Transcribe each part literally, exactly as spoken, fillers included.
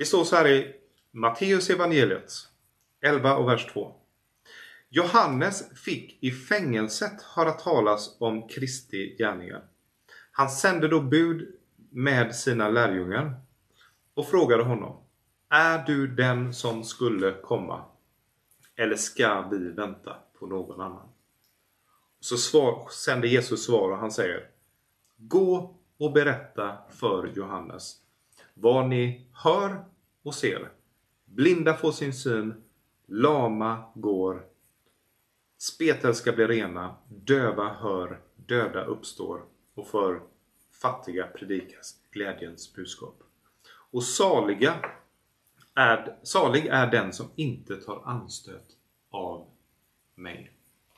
Det står så här i Matteus evangeliet elva och vers två. Johannes fick i fängelset höra talas om Kristi gärningar. Han sände då bud med sina lärjungar och frågade honom: är du den som skulle komma? Eller ska vi vänta på någon annan? Så svar, sände Jesus svar och han säger: gå och berätta för Johannes vad ni hör och ser. Blinda får sin syn, lama går, spetälska blir rena, döva hör, döda uppstår, och för fattiga predikas glädjens budskap. Och saliga är, salig är den som inte tar anstöt av mig.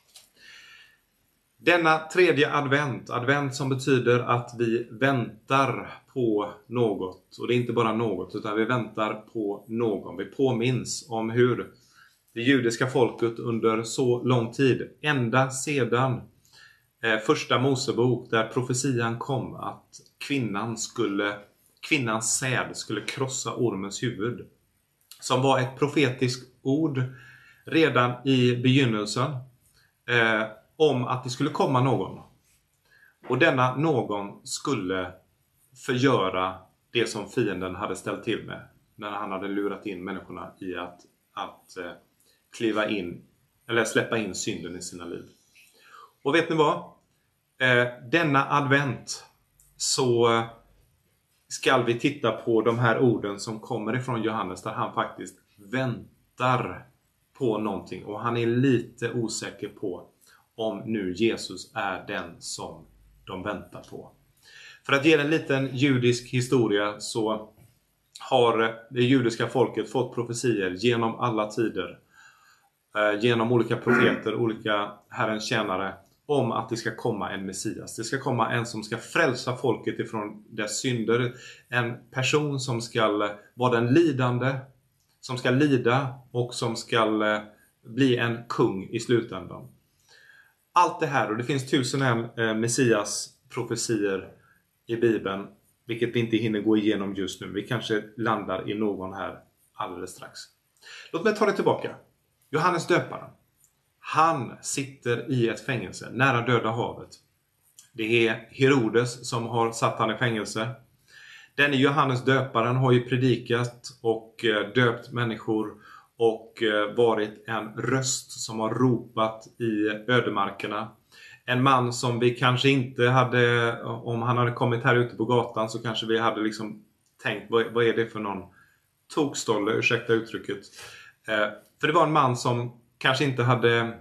Denna tredje advent, advent som betyder att vi väntar på något. Och det är inte bara något, utan vi väntar på någon. Vi påminns om hur det judiska folket under så lång tid, ända sedan eh, första Mosebok, där profetian kom att kvinnan skulle, kvinnans säd skulle krossa ormens huvud. Som var ett profetiskt ord redan i begynnelsen eh, om att det skulle komma någon. Och denna någon skulle förgöra det som fienden hade ställt till med när han hade lurat in människorna i att, att eh, kliva in eller släppa in synden i sina liv. Och vet ni vad? Eh, denna advent så ska vi titta på de här orden som kommer ifrån Johannes, där han faktiskt väntar på någonting. Och han är lite osäker på om nu Jesus är den som de väntar på. För att ge en liten judisk historia så har det judiska folket fått profetier genom alla tider. Genom olika profeter, olika Herrens tjänare, om att det ska komma en Messias. Det ska komma en som ska frälsa folket ifrån dess synder. En person som ska vara den lidande, som ska lida och som ska bli en kung i slutändan. Allt det här, och det finns tusen en Messias profetier i Bibeln, vilket vi inte hinner gå igenom just nu. Vi kanske landar i någon här alldeles strax. Låt mig ta det tillbaka. Johannes döparen, han sitter i ett fängelse nära Döda havet. Det är Herodes som har satt han i fängelse. Den Johannes döparen har ju predikat och döpt människor och varit en röst som har ropat i ödemarkerna. En man som vi kanske inte hade, om han hade kommit här ute på gatan så kanske vi hade liksom tänkt, vad, vad är det för någon tokstolle, ursäkta uttrycket. Eh, för det var en man som kanske inte hade, eh,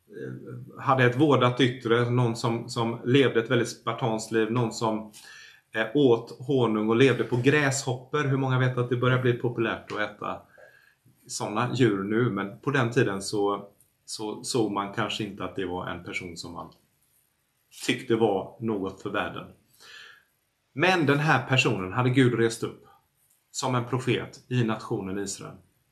hade ett vårdat yttre, någon som, som levde ett väldigt spartanskt liv, någon som eh, åt honung och levde på gräshopper. Hur många vet att det börjar bli populärt att äta sådana djur nu, men på den tiden så så såg man kanske inte att det var en person som man tyckte var något för världen. Men den här personen hade Gud rest upp som en profet i nationen Israel.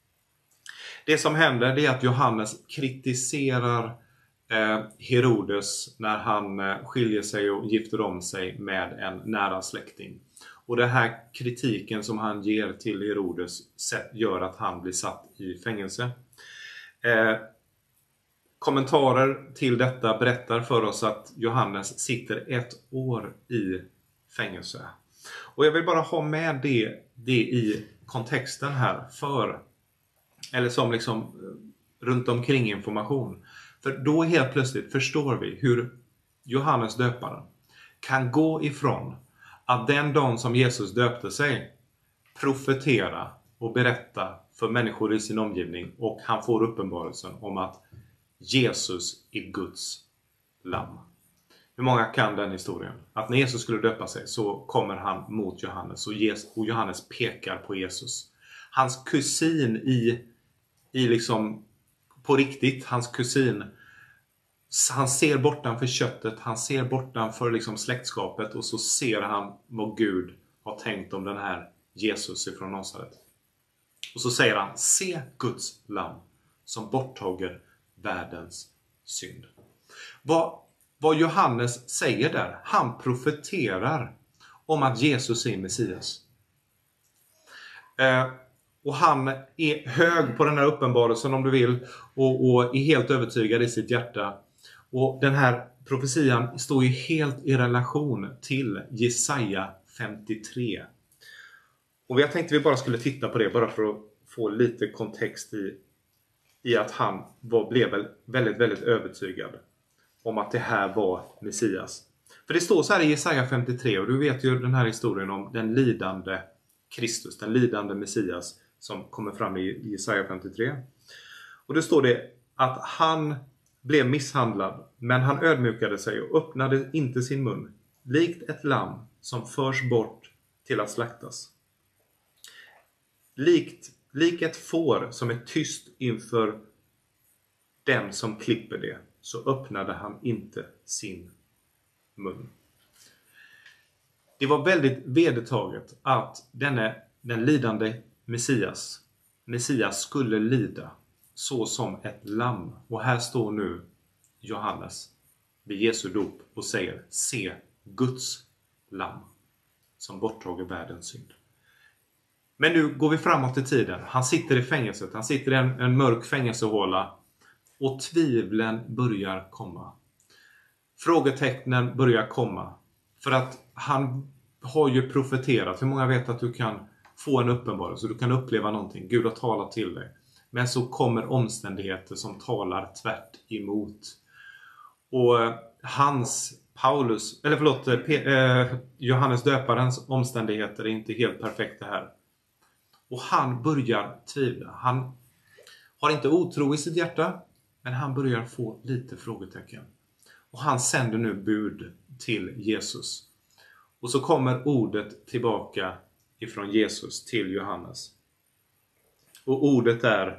Det som händer är att Johannes kritiserar eh, Herodes när han eh, skiljer sig och gifter om sig med en nära släkting. Och den här kritiken som han ger till Herodes gör att han blir satt i fängelse. Eh, Kommentarer till detta berättar för oss att Johannes sitter ett år i fängelse. Och jag vill bara ha med det, det i kontexten här för, eller som liksom runt omkring information. För då helt plötsligt förstår vi hur Johannes döparen kan gå ifrån att den dagen som Jesus döpte sig profetera och berätta för människor i sin omgivning, och han får uppenbarelsen om att Jesus är Guds lamm. Hur många kan den historien? Att när Jesus skulle döpa sig så kommer han mot Johannes och Johannes pekar på Jesus. Hans kusin i, i liksom på riktigt, hans kusin, han ser bortanför köttet, han ser bortanför liksom släktskapet, och så ser han vad Gud har tänkt om den här Jesus ifrån Nasaret. Och så säger han: se Guds lamm som borttager världens synd. Vad, vad Johannes säger där, han profeterar om att Jesus är Messias. Eh, Och han är hög på den här uppenbarelsen om du vill. Och, och är helt övertygad i sitt hjärta. Och den här profetian står ju helt i relation till Jesaja femtiotre. Och jag tänkte vi bara skulle titta på det bara för att få lite kontext i, i att han var, blev väl väldigt, väldigt övertygad om att det här var Messias. För det står så här i Jesaja femtiotre, och du vet ju den här historien om den lidande Kristus, den lidande Messias som kommer fram i Jesaja femtiotre. Och då står det att han blev misshandlad, men han ödmjukade sig och öppnade inte sin mun, likt ett lamm som förs bort till att slaktas. Likt, lik ett får som är tyst inför den som klipper det, så öppnade han inte sin mun. Det var väldigt vedertaget att denne, den lidande Messias, Messias skulle lida så som ett lamm. Och här står nu Johannes vid Jesu dop och säger: se Guds lamm som borttager världens synd. Men nu går vi framåt i tiden. Han sitter i fängelset. Han sitter i en, en mörk fängelsehåla. Och tvivlen börjar komma. Frågetecknen börjar komma. För att han har ju profeterat. Hur många vet att du kan få en uppenbarelse? Du kan uppleva någonting. Gud har talat till dig. Men så kommer omständigheter som talar tvärt emot. Och hans, Paulus, eller förlåt, eh, Johannes döparens omständigheter är inte helt perfekta här. Och han börjar tvivla. Han har inte otro i sitt hjärta, men han börjar få lite frågetecken. Och han sänder nu bud till Jesus. Och så kommer ordet tillbaka ifrån Jesus till Johannes. Och ordet är: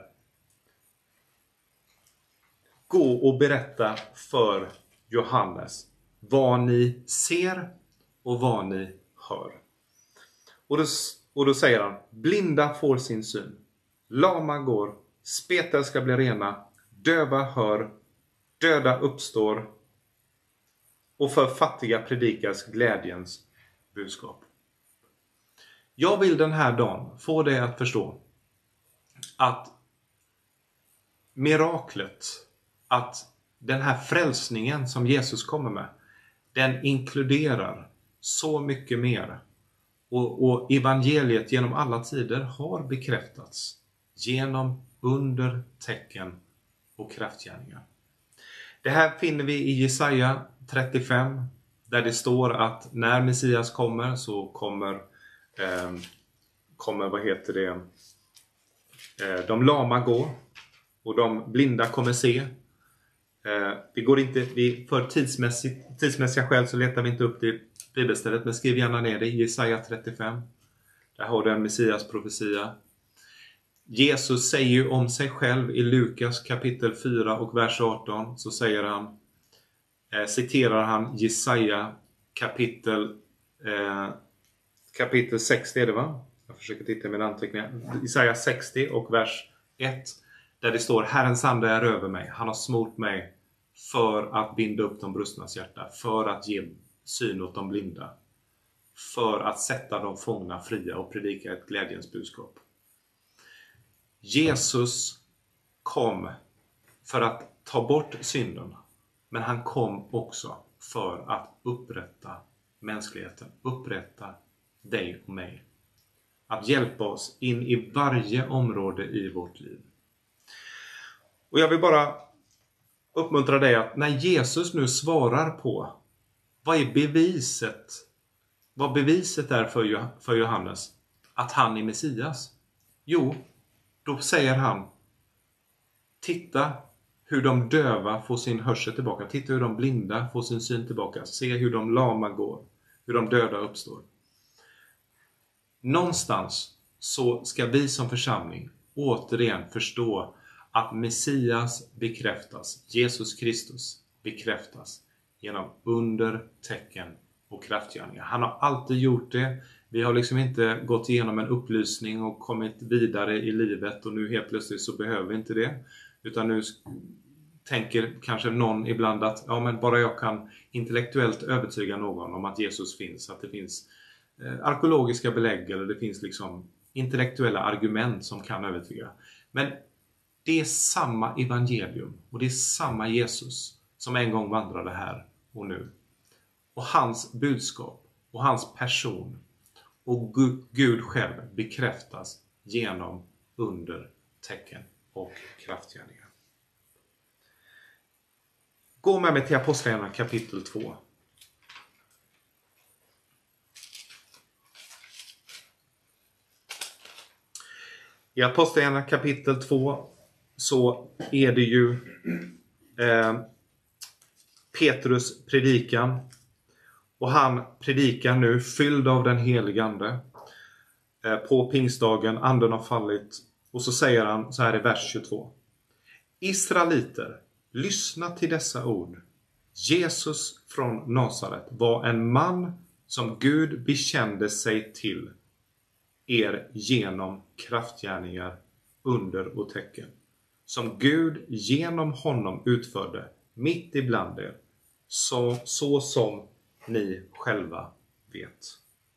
gå och berätta för Johannes vad ni ser och vad ni hör. Och då, och då säger han: blinda får sin syn, lama går, spetälska blir rena, döva hör, döda uppstår, och för fattiga predikas glädjens budskap. Jag vill den här dagen få dig att förstå att miraklet, att den här frälsningen som Jesus kommer med, den inkluderar så mycket mer. Och, och evangeliet genom alla tider har bekräftats genom under, tecken och kraftgärningar. Det här finner vi i Jesaja trettiofem, där det står att när Messias kommer så kommer, eh, kommer vad heter det, eh, de lama gå och de blinda kommer se. Eh, vi går inte, vi, för tidsmässigt, tidsmässiga skäl så letar vi inte upp det bibelstället, men skriv gärna ner det i Jesaja trettiofem. Där har du en Messias profetia. Jesus säger ju om sig själv i Lukas kapitel fyra och vers arton, så säger han, eh, citerar han Jesaja kapitel, eh, kapitel sextio är det va? Jag försöker titta i mina anteckningar. Jesaja sextio och vers ett, där det står: Herrens ande är över mig, han har smort mig för att binda upp de brustnas hjärta, för att ge syn åt de blinda, för att sätta de fångna fria och predika ett glädjens budskap. Jesus kom för att ta bort synden, men han kom också för att upprätta mänskligheten, upprätta dig och mig. Att hjälpa oss in i varje område i vårt liv. Och jag vill bara uppmuntra dig att när Jesus nu svarar på vad är beviset, vad beviset är för, för Johannes att han är Messias. Jo, då säger han: titta hur de döva får sin hörsel tillbaka. Titta hur de blinda får sin syn tillbaka. Se hur de lama går. Hur de döda uppstår. Någonstans så ska vi som församling återigen förstå att Messias bekräftas. Jesus Kristus bekräftas genom under, tecken och kraftgärningar. Han har alltid gjort det. Vi har liksom inte gått igenom en upplysning och kommit vidare i livet och nu helt plötsligt så behöver vi inte det. Utan nu tänker kanske någon ibland att ja, men bara jag kan intellektuellt övertyga någon om att Jesus finns. Att det finns eh, arkeologiska belägg eller det finns liksom intellektuella argument som kan övertyga. Men det är samma evangelium och det är samma Jesus som en gång vandrade här och nu. Och hans budskap och hans person och Gud själv bekräftas genom under, tecken och kraftgärningar. Gå med mig till Apostlagärningarna kapitel två. I Apostlagärningarna kapitel två så är det ju eh, Petrus predikan. Och han predikar nu fylld av den helige ande. Eh, på pingstdagen, anden har fallit. Och så säger han så här i vers tjugotvå. Israeliter, lyssna till dessa ord. Jesus från Nasaret var en man som Gud bekände sig till er genom kraftgärningar, under och tecken. Som Gud genom honom utförde mitt ibland er. Så, så som ni själva vet.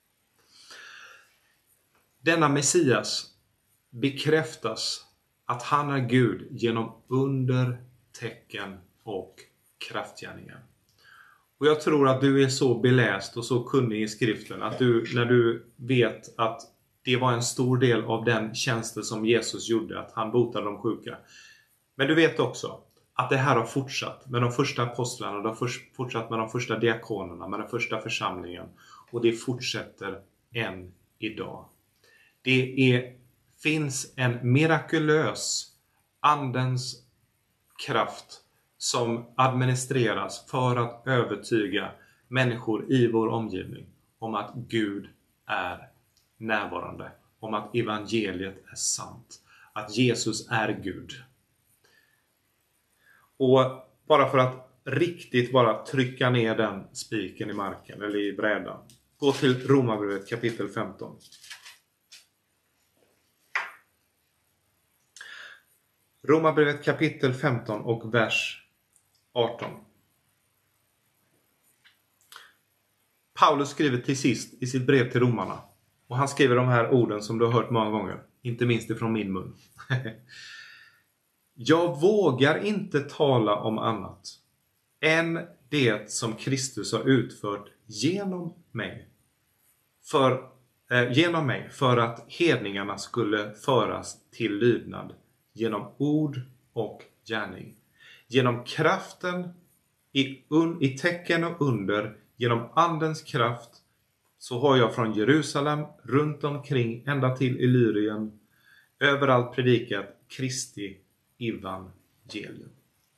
Denna Messias bekräftas att han är Gud genom under, tecken och kraftgärningar. Och jag tror att du är så beläst och så kunnig i skriften att du, när du vet att det var en stor del av den tjänsten som Jesus gjorde, att han botade de sjuka. Men du vet också att det här har fortsatt med de första apostlarna, det har fortsatt med de första diakonerna, med den första församlingen. Och det fortsätter än idag. Det är, finns en mirakulös andens kraft som administreras för att övertyga människor i vår omgivning om att Gud är närvarande. Om att evangeliet är sant. Att Jesus är Gud. Och bara för att riktigt bara trycka ner den spiken i marken eller i brädan. Gå till Romarbrevet kapitel femton. Romarbrevet kapitel femton och vers arton. Paulus skriver till sist i sitt brev till romarna. Och han skriver de här orden som du har hört många gånger. Inte minst ifrån min mun. Jag vågar inte tala om annat än det som Kristus har utfört genom mig. För, eh, genom mig för att hedningarna skulle föras till lydnad genom ord och gärning. Genom kraften i, un, i tecken och under, genom andens kraft, så har jag från Jerusalem runt omkring ända till Illyrien överallt predikat Kristi evangelium.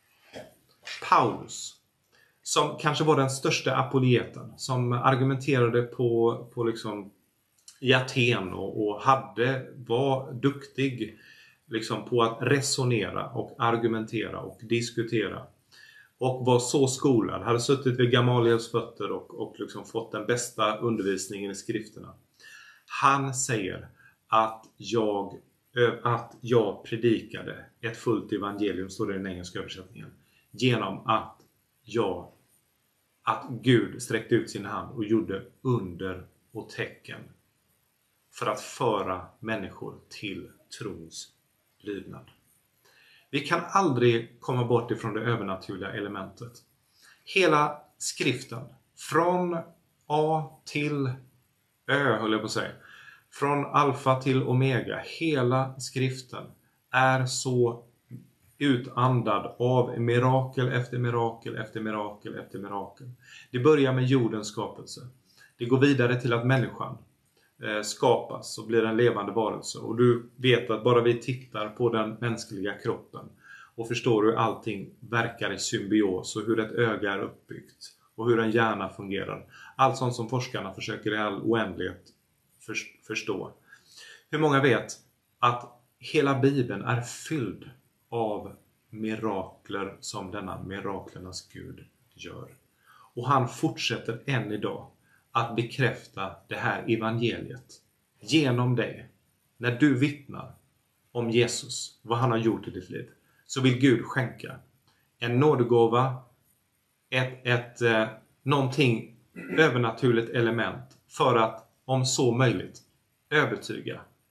Paulus, som kanske var den största apologeten, som argumenterade på, på liksom i Aten och, och hade, var duktig liksom på att resonera och argumentera och diskutera. Och var så skolad, hade suttit vid Gamaliels fötter och, och liksom fått den bästa undervisningen i skrifterna. Han säger att jag, att jag predikade ett fullt evangelium, står det i den engelska översättningen. Genom att jag, att Gud sträckte ut sin hand och gjorde under och tecken för att föra människor till trons lydnad. Vi kan aldrig komma bort ifrån det övernaturliga elementet. Hela skriften, från A till Ö, höll jag på att säga. Från alfa till omega, hela skriften är så utandad av mirakel efter mirakel efter mirakel efter mirakel. Det börjar med jordens skapelse. Det går vidare till att människan skapas och blir en levande varelse. Och du vet att bara vi tittar på den mänskliga kroppen och förstår hur allting verkar i symbios och hur ett öga är uppbyggt och hur en hjärna fungerar. Allt sånt som forskarna försöker i all oändlighet förstå. Hur många vet att hela Bibeln är fylld av mirakler som denna miraklernas Gud gör. Och han fortsätter än idag att bekräfta det här evangeliet genom dig. När du vittnar om Jesus, vad han har gjort i ditt liv, så vill Gud skänka en nådegåva, ett, ett, eh, någonting övernaturligt element för att om så möjligt övertyga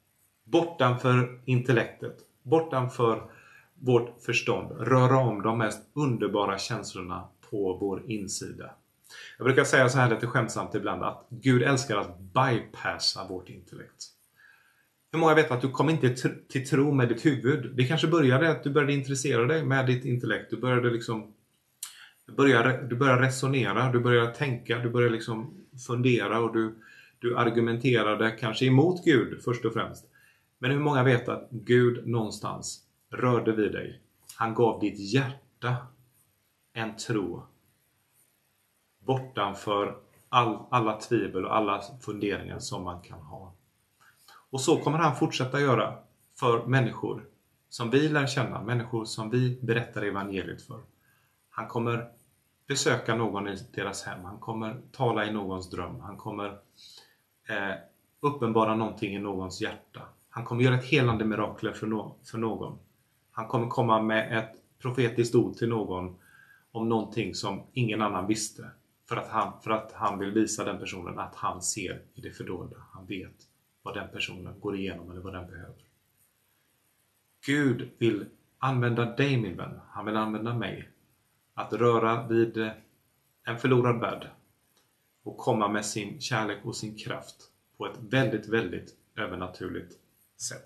bortanför intellektet, bortanför vårt förstånd, röra om de mest underbara känslorna på vår insida. Jag brukar säga så här lite skämtsamt ibland att Gud älskar att bypassa vårt intellekt. Hur många vet att du kommer inte till tro med ditt huvud? Det kanske började att du började intressera dig med ditt intellekt. Du började liksom du började, du började resonera, du började tänka, du började liksom fundera och du, du argumenterade kanske emot Gud först och främst. Men hur många vet att Gud någonstans rörde vid dig? Han gav ditt hjärta en tro bortanför all, alla tvivel och alla funderingar som man kan ha. Och så kommer han fortsätta göra för människor som vi lär känna, människor som vi berättar evangeliet för. Han kommer besöka någon i deras hem, han kommer tala i någons dröm, han kommer eh, uppenbara någonting i någons hjärta. Han kommer göra ett helande mirakel för, no- för någon. Han kommer komma med ett profetiskt ord till någon om någonting som ingen annan visste. För att han, för att han vill visa den personen att han ser i det fördolda. Han vet vad den personen går igenom eller vad den behöver. Gud vill använda dig, min vän. Han vill använda mig. Att röra vid en förlorad värld. Och komma med sin kärlek och sin kraft på ett väldigt, väldigt övernaturligt sätt.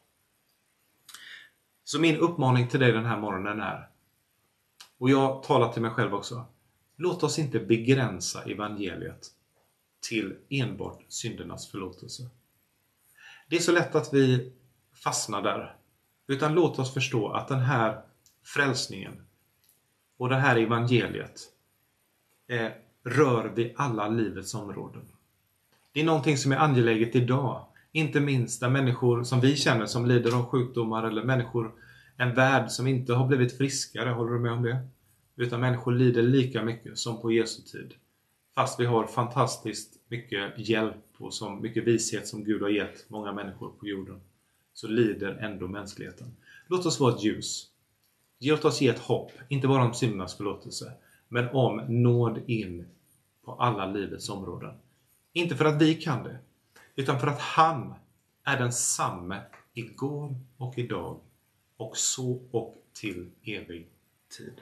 Så min uppmaning till dig den här morgonen är, och jag talar till mig själv också, låt oss inte begränsa evangeliet till enbart syndernas förlåtelse. Det är så lätt att vi fastnar där. Utan låt oss förstå att den här frälsningen och det här evangeliet eh, rör vid alla livets områden. Det är någonting som är angeläget idag. Inte minst där människor som vi känner som lider av sjukdomar eller människor, en värld som inte har blivit friskare, håller du med om det? Utan människor lider lika mycket som på Jesu tid. Fast vi har fantastiskt mycket hjälp och så mycket vishet som Gud har gett många människor på jorden, så lider ändå mänskligheten. Låt oss vara ett ljus. Låt oss ge ett hopp, inte bara om syndernas förlåtelse, men om nåd in på alla livets områden. Inte för att vi kan det, utan för att han är densamme igår och idag och så och till evig tid.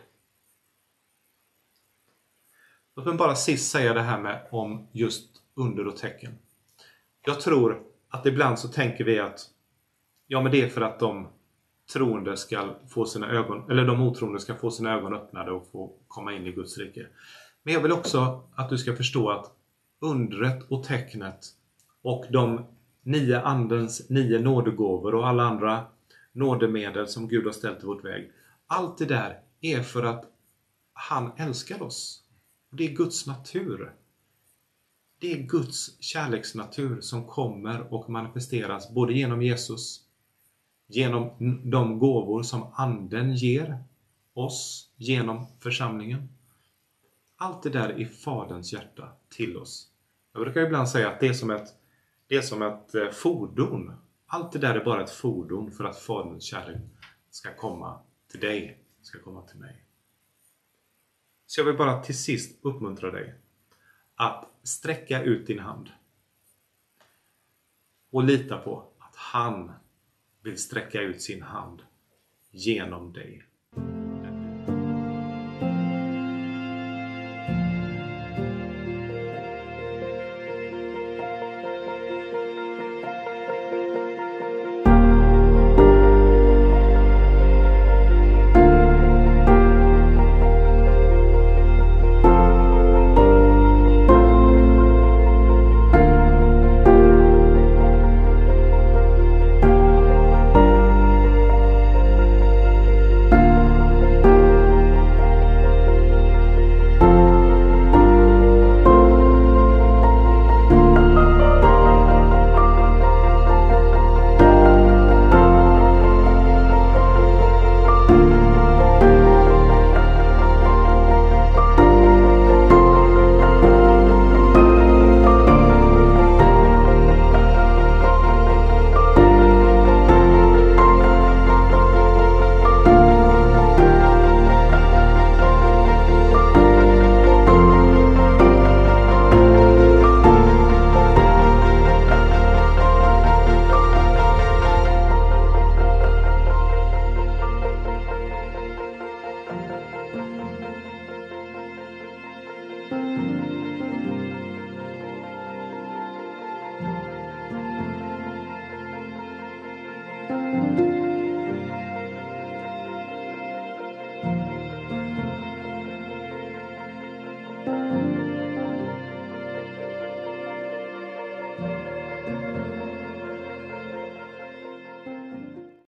Låt mig bara sist säga det här med om just under och tecken. Jag tror att ibland så tänker vi att ja, men det är för att de troende ska få sina ögon, eller de otroende ska få sina ögon öppnade och få komma in i Guds rike. Men jag vill också att du ska förstå att undret och tecknet och de nio andens nio nådegåvor och alla andra nådemedel som Gud har ställt i vårt väg. Allt det där är för att han älskar oss. Det är Guds natur. Det är Guds kärleksnatur som kommer och manifesteras både genom Jesus, genom de gåvor som anden ger oss, genom församlingen. Allt det där är Faderns hjärta till oss. Jag brukar ibland säga att det är som ett, det är som ett fordon. Allt det där är bara ett fordon för att Faderns kärlek ska komma till dig, ska komma till mig. Så jag vill bara till sist uppmuntra dig att sträcka ut din hand och lita på att han vill sträcka ut sin hand genom dig.